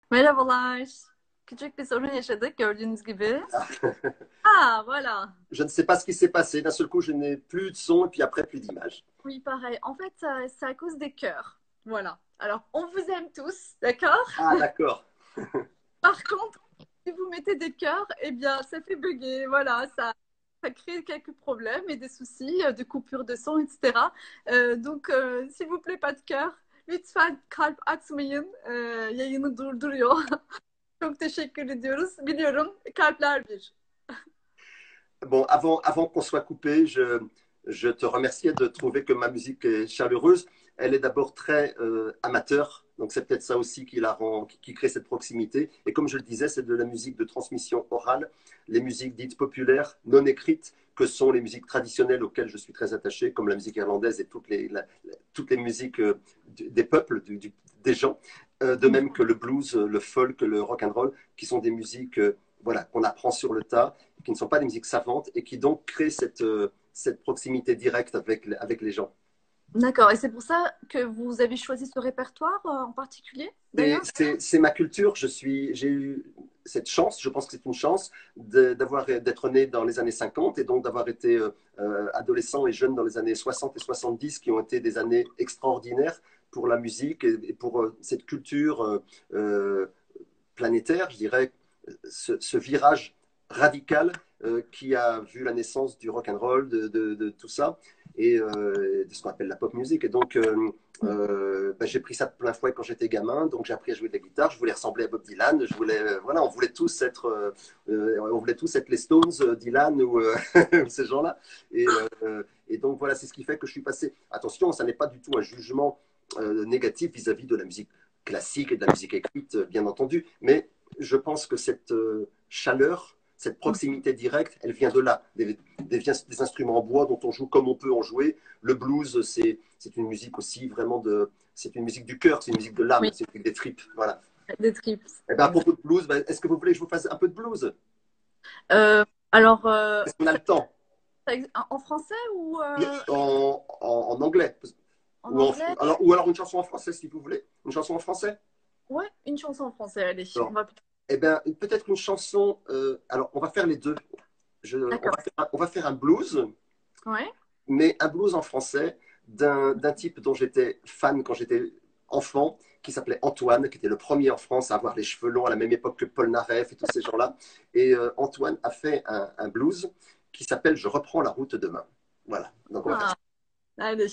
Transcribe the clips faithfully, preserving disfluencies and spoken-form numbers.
Merhabalar. Küçük bir sorun yaşadık gördüğünüz gibi. Ah, voilà. Je ne sais pas ce qui s'est passé. D'un seul coup, je n'ai plus de son et puis après, plus d'image. Oui, pareil. En fait, euh, c'est à cause des cœurs. Voilà. Alors, on vous aime tous, d'accord? Ah, d'accord. Par contre, si vous mettez des cœurs, eh bien, ça fait bugger. Voilà, ça, ça crée quelques problèmes et des soucis euh, de coupure de son, et cetera. Euh, donc, euh, s'il vous plaît, pas de cœur. Lütfen kalp atmayın. Ee, yayını durduruyor. Çok teşekkür ediyoruz. Biliyorum kalpler bir. Bon, avant, avant qu'on soit coupé, je, je te remerciais de trouver que ma musique est chaleureuse. Elle est d'abord très euh, amateur, donc c'est peut-être ça aussi qui la rend, qui, qui crée cette proximité. Et comme je le disais, c'est de la musique de transmission orale, les musiques dites populaires, non écrites, que sont les musiques traditionnelles auxquelles je suis très attaché, comme la musique irlandaise et toutes les, la, toutes les musiques euh, du, des peuples, du, du, des gens, euh, de même que le blues, le folk, le rock and roll, qui sont des musiques euh, voilà, qu'on apprend sur le tas, qui ne sont pas des musiques savantes et qui donc créent cette, euh, cette proximité directe avec, avec les gens. D'accord. Et c'est pour ça que vous avez choisi ce répertoire euh, en particulier, d'ailleurs? C'est ma culture. Je suis, j'ai eu cette chance, je pense que c'est une chance, d'avoir d'être né dans les années cinquante et donc d'avoir été euh, adolescent et jeune dans les années soixante et soixante-dix, qui ont été des années extraordinaires pour la musique et, et pour euh, cette culture euh, euh, planétaire, je dirais, ce, ce virage radical euh, qui a vu la naissance du rock and roll, de, de, de tout ça, et euh, de ce qu'on appelle la pop music. Et donc, euh, euh, bah, j'ai pris ça de plein fouet quand j'étais gamin. Donc, j'ai appris à jouer de la guitare. Je voulais ressembler à Bob Dylan. Je voulais, euh, voilà, on voulait tous être, euh, on voulait tous être les Stones, euh, Dylan ou euh, ces gens-là. Et, euh, et donc, voilà, c'est ce qui fait que je suis passé. Attention, ça n'est pas du tout un jugement euh, négatif vis-à-vis -vis de la musique classique et de la musique écrite, bien entendu, mais je pense que cette euh, chaleur, cette proximité directe, elle vient de là, des, des, des, instruments en bois dont on joue comme on peut en jouer. Le blues, c'est une musique aussi vraiment de, c'est une musique du cœur, c'est une musique de l'âme, Oui, c'est une musique des tripes, voilà. des trips. Et ben, à propos de blues, ben, est-ce que vous voulez que je vous fasse un peu de blues? Euh, alors, euh, Est-ce qu'on a le temps? en français ou euh, en, en, en anglais? en Ou, en, anglais? alors, ou alors une chanson en français, si vous voulez. Une chanson en français? Ouais, une chanson en français, allez. On Alors, va... eh bien, peut-être une chanson. Euh, alors, on va faire les deux. Je, on, va D'accord. faire un, on va faire un blues, Ouais. mais un blues en français d'un type dont j'étais fan quand j'étais enfant, qui s'appelait Antoine, qui était le premier en France à avoir les cheveux longs à la même époque que Paul Naref et tous ces gens-là. Et euh, Antoine a fait un, un blues qui s'appelle Je reprends la route demain. Voilà. Donc, on va faire Ah, ça. allez.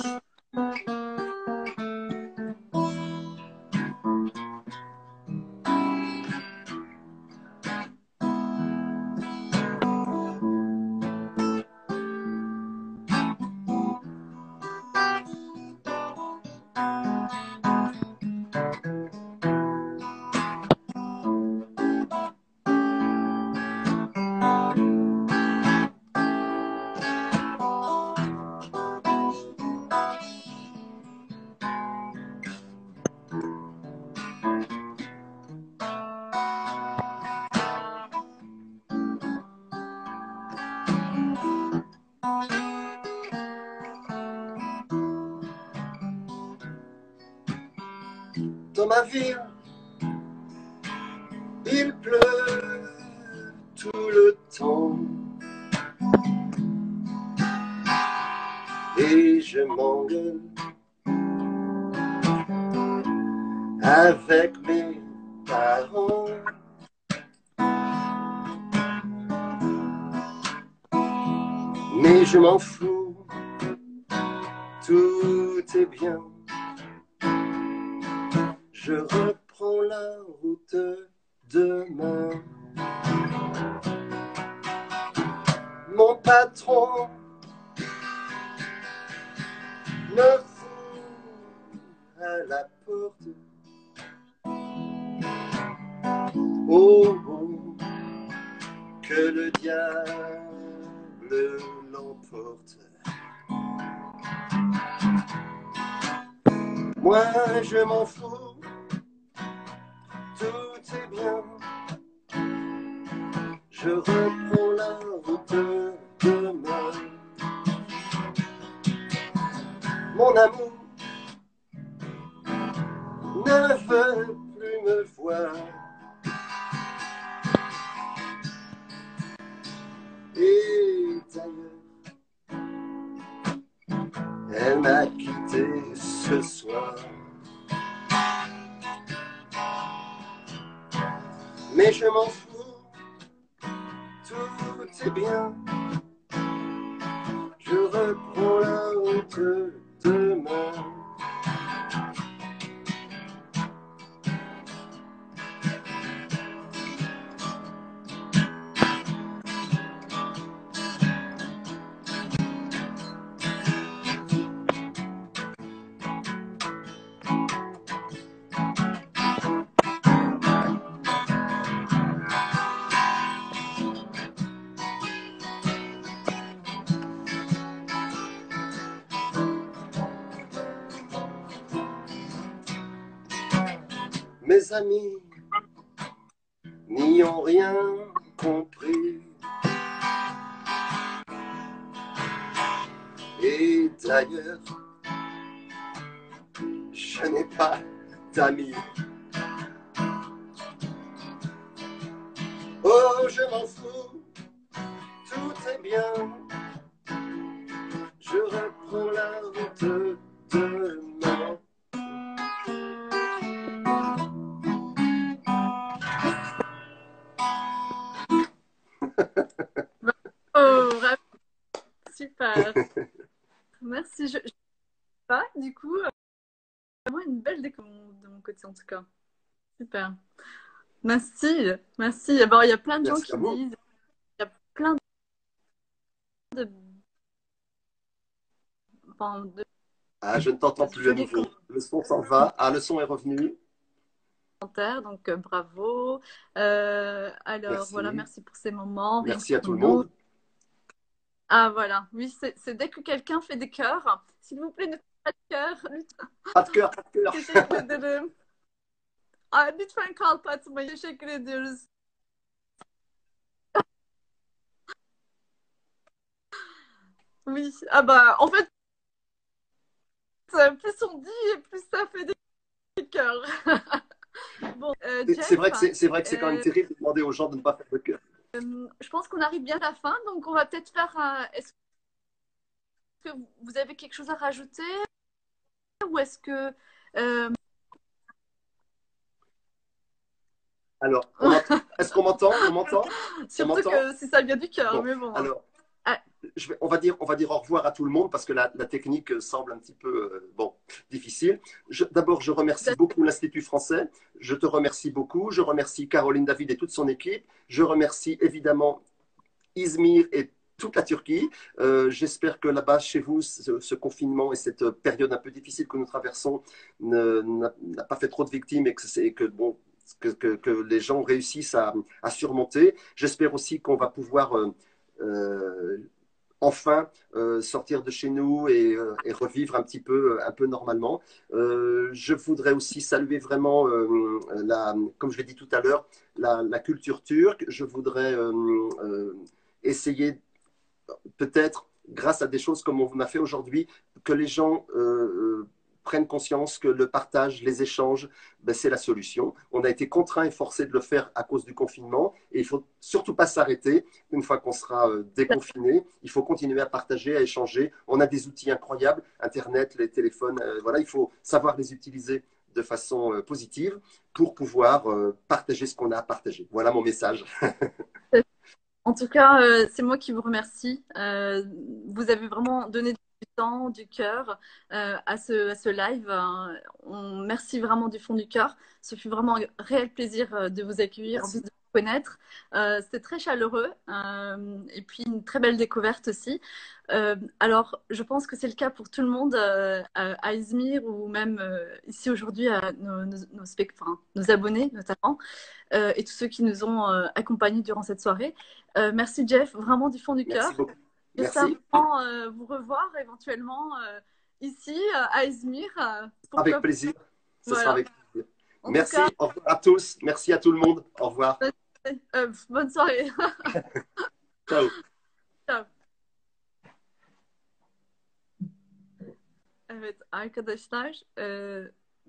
Dans ma ville, il pleut tout le temps et je m'engueule avec mes parents. Mais je m'en fous, tout est bien. Je reprends la route demain. Mon patron me fout à la porte. Oh, oh, que le diable l'emporte. Moi, je m'en fous, tout est bien. Je reprends la route demain. Mon amour ne veut plus me voir. Mais je m'en fous, tout est bien. Je reprends la route demain. Mes amis n'y ont rien compris. Et d'ailleurs, je n'ai pas d'amis. Oh, je m'en fous, tout est bien. Je reprends la route demain. Oh, vraiment super. Merci. Je, je sais pas, du coup, euh, vraiment une belle découverte de mon côté en tout cas. Super. Merci. Merci. Bon, il y a plein de gens Merci qui à vous. disent, il y a plein de, enfin, de Ah, je ne t'entends plus à jolis nouveau. Le son s'en va. Ah, le son est revenu. commentaires, donc euh, bravo. Euh, alors voilà, Merci. merci pour ces moments, rien que Merci à pour tout le nous. monde. Ah voilà, oui, c'est c'est dès que quelqu'un fait des cœurs, s'il vous plaît, ne faites pas de cœur. Pas de cœur, pas de cœur. Teşekkür ederim. Aa, lütfen kalp atmayın. Teşekkür ediyoruz. Oui, ah bah, en fait, euh, plus on dit, et plus ça fait des cœurs. Bon, euh, C'est c'est Jeff, vrai que c'est c'est vrai que c'est quand même euh, terrible de demander aux gens de ne pas faire de cœur. je pense qu'on arrive bien à la fin, donc on va peut-être faire un... Est-ce que vous avez quelque chose à rajouter ou est-ce que... euh, Alors, on m'entend- est-ce qu'on m'entend? On m'entend? On Surtout m'entend? que si ça vient du cœur, Bon, mais bon. alors, Ah, je vais- on va dire, on va dire au revoir à tout le monde parce que la, la technique euh, semble un petit peu euh, bon, difficile. Je- D'abord, je remercie beaucoup l'Institut français. Je te remercie beaucoup. Je remercie Caroline David et toute son équipe. Je remercie évidemment Izmir et toute la Turquie. Euh, J'espère que là-bas, chez vous, ce, ce confinement et cette période un peu difficile que nous traversons ne- n'a n'a pas fait trop de victimes et que, c'est- que, bon, que, que- que les gens réussissent à, à surmonter. J'espère aussi qu'on va pouvoir euh, euh, enfin euh, sortir de chez nous et, euh, et revivre un petit peu, un peu normalement. Euh, je voudrais aussi saluer vraiment, euh, la, comme je l'ai dit tout à l'heure, la, la culture turque. Je voudrais euh, euh, essayer peut-être, grâce à des choses comme on a fait aujourd'hui, que les gens euh, euh, prennent conscience que le partage, les échanges, ben, c'est la solution. On a été contraints et forcés de le faire à cause du confinement et il ne faut surtout pas s'arrêter. Une fois qu'on sera euh, déconfiné, il faut continuer à partager, à échanger. On a des outils incroyables, Internet, les téléphones, euh, voilà, il faut savoir les utiliser de façon euh, positive pour pouvoir euh, partager ce qu'on a à partager. Voilà mon message. en tout cas, euh, c'est moi qui vous remercie. Euh, vous avez vraiment donné du temps, du cœur euh, à ce, à ce live. Euh, on, merci vraiment du fond du cœur. Ce fut vraiment un réel plaisir euh, de vous accueillir, en plus Merci. de vous connaître. Euh, C'était très chaleureux euh, et puis une très belle découverte aussi. Euh, alors, je pense que c'est le cas pour tout le monde euh, à Izmir ou même euh, ici aujourd'hui à nos, nos, nos, enfin, nos abonnés notamment euh, et tous ceux qui nous ont euh, accompagnés durant cette soirée. Euh, merci Jeff, vraiment du fond du Merci cœur. beaucoup. J'espère Merci. vraiment euh, vous revoir éventuellement euh, ici euh, à Izmir. Euh, Avec pourquoi pas. plaisir. Ce sera Voilà. avec plaisir. En tout cas, Merci. Au revoir à tous. Merci à tout le monde. Au revoir. euh, bonne soirée. Ciao. Ciao. Evet arkadaşlar e,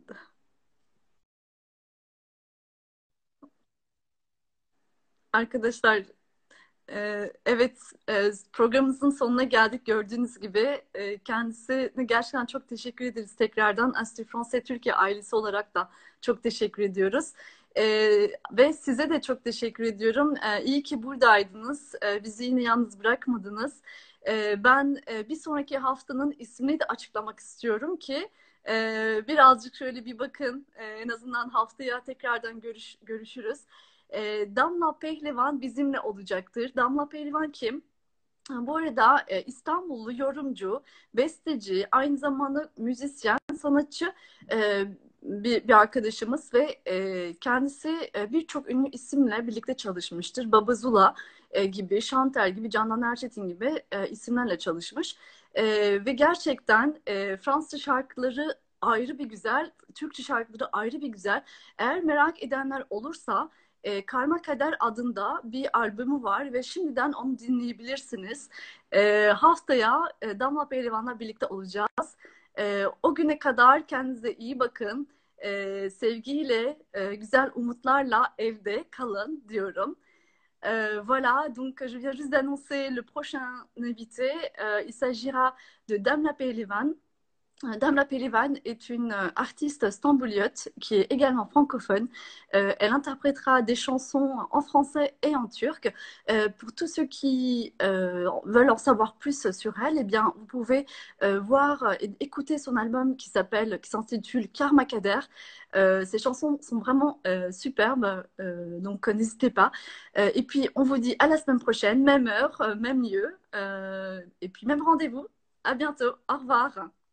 arkadaşlar e, evet e, programımızın sonuna geldik gördüğünüz gibi. E, kendisine gerçekten çok teşekkür ederiz tekrardan. Astri France Türkiye ailesi olarak da çok teşekkür ediyoruz. Ee, ve size de çok teşekkür ediyorum. Ee, iyi ki buradaydınız. Ee, bizi yine yalnız bırakmadınız. Ee, ben e, bir sonraki haftanın ismini de açıklamak istiyorum ki e, birazcık şöyle bir bakın. E, en azından haftaya tekrardan görüş, görüşürüz. E, Damla Pehlivan bizimle olacaktır. Damla Pehlivan kim? Ha, bu arada e, İstanbullu yorumcu, besteci, aynı zamanda müzisyen, sanatçı e, bir, bir arkadaşımız ve e, kendisi e, birçok ünlü isimle birlikte çalışmıştır. Babazula e, gibi, Şanter gibi, Candan Erçetin gibi e, isimlerle çalışmış. E, ve gerçekten e, Fransız şarkıları ayrı bir güzel, Türkçe şarkıları ayrı bir güzel. Eğer merak edenler olursa e, Karma Kader adında bir albümü var ve şimdiden onu dinleyebilirsiniz. E, haftaya e, Damla Pehlivan'la birlikte olacağız. E, o güne kadar kendinize iyi bakın. E, sevgiyle, e, güzel umutlarla evde kalın diyorum. Euh, voilà, donc je viens juste d'annoncer le prochain invité. Euh, il s'agira de Damla Pehlivan. Damla Pehlivan est une euh, artiste stambouliote qui est également francophone. Euh, elle interprétera des chansons en français et en turc. Euh, pour tous ceux qui euh, veulent en savoir plus sur elle, eh bien, vous pouvez euh, voir et écouter son album qui s'appelle, qui s'intitule Karma Kader. Euh, ces chansons sont vraiment euh, superbes, euh, donc n'hésitez pas. Euh, et puis, on vous dit à la semaine prochaine, même heure, même lieu, euh, et puis même rendez-vous. À bientôt. Au revoir.